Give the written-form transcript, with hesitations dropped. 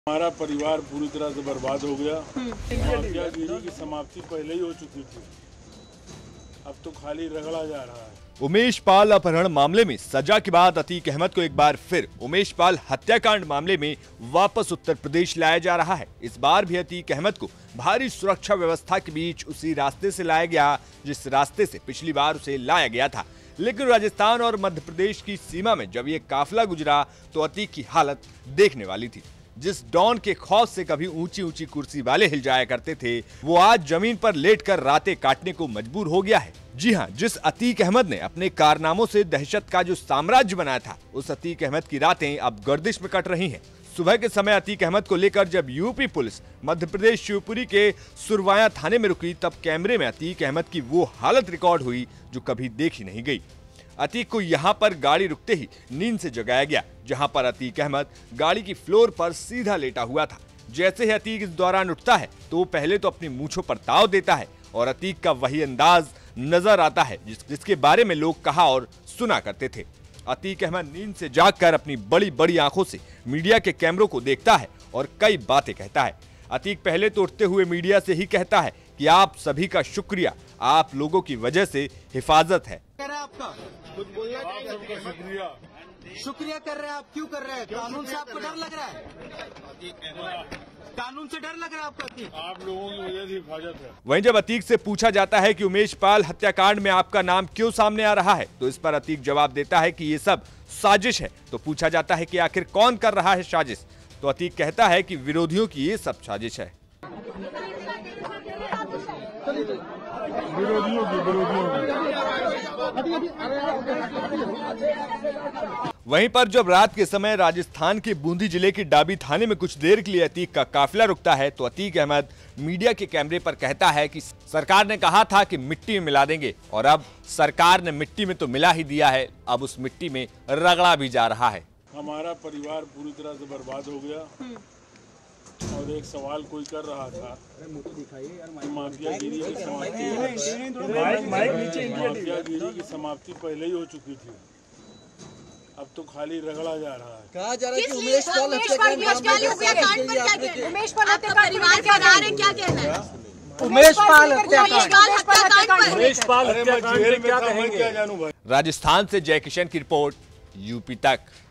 हमारा परिवार पूरी तरह से बर्बाद हो गया। माफियागिरी की समाप्ति पहले ही हो चुकी थी, अब तो खाली रगड़ा जा रहा है। उमेश पाल अपहरण मामले में सजा के बाद अतीक अहमद को एक बार फिर उमेश पाल हत्याकांड मामले में वापस उत्तर प्रदेश लाया जा रहा है। इस बार भी अतीक अहमद को भारी सुरक्षा व्यवस्था के बीच उसी रास्ते से लाया गया जिस रास्ते से पिछली बार उसे लाया गया था। लेकिन राजस्थान और मध्य प्रदेश की सीमा में जब ये काफिला गुजरा तो अतीक की हालत देखने वाली थी। जिस डॉन के खौफ से कभी ऊंची ऊंची कुर्सी वाले हिल जाया करते थे, वो आज जमीन पर लेटकर रातें काटने को मजबूर हो गया है। जी हां, जिस अतीक अहमद ने अपने कारनामों से दहशत का जो साम्राज्य बनाया था, उस अतीक अहमद की रातें अब गर्दिश में कट रही हैं। सुबह के समय अतीक अहमद को लेकर जब यूपी पुलिस मध्य प्रदेश शिवपुरी के सुरवाया थाने में रुकी, तब कैमरे में अतीक अहमद की वो हालत रिकॉर्ड हुई जो कभी देखी नहीं गई। अतीक को यहाँ पर गाड़ी रुकते ही नींद से जगाया गया, जहाँ पर अतीक अहमद गाड़ी की फ्लोर पर सीधा लेटा हुआ था। जैसे ही अतीक इस दौरान उठता है तो वो पहले तो अपनी मूंछों पर ताव देता है और अतीक का वही अंदाज नजर आता है जिसके बारे में लोग कहा और सुना करते थे। अतीक अहमद नींद से जागकर अपनी बड़ी बड़ी आंखों से मीडिया के कैमरों को देखता है और कई बातें कहता है। अतीक पहले तो उठते हुए मीडिया से ही कहता है कि आप सभी का शुक्रिया, आप लोगों की वजह से हिफाजत है। आपका कुछ बोलना चाहिए। शुक्रिया कर रहे हैं आप, क्यों कर रहे हैं? कानून से आपको डर लग रहा है? कानून से डर लग रहा है आपको? आप लोगों की वजह से हिफाजत है। वहीं जब अतीक से पूछा जाता है कि उमेश पाल हत्याकांड में आपका नाम क्यों सामने आ रहा है, तो इस पर अतीक जवाब देता है कि ये सब साजिश है। तो पूछा जाता है कि आखिर कौन कर रहा है साजिश, तो अतीक कहता है कि विरोधियों की ये सब साजिश है। विरोधियों की वहीं पर जब रात के समय राजस्थान के बूंदी जिले के डाबी थाने में कुछ देर के लिए अतीक का काफिला रुकता है, तो अतीक अहमद मीडिया के कैमरे पर कहता है कि सरकार ने कहा था कि मिट्टी में मिला देंगे और अब सरकार ने मिट्टी में तो मिला ही दिया है, अब उस मिट्टी में रगड़ा भी जा रहा है। हमारा परिवार पूरी तरह से बर्बाद हो गया और एक सवाल कोई कर रहा था, माफियागिरी की समाप्ति पहले ही हो चुकी थी, अब तो खाली रगड़ा जा रहा है। कहा जा रहा है कि उमेश पाल हत्याकांड उमेश पाल राजस्थान से जय किशन की रिपोर्ट, यूपी तक।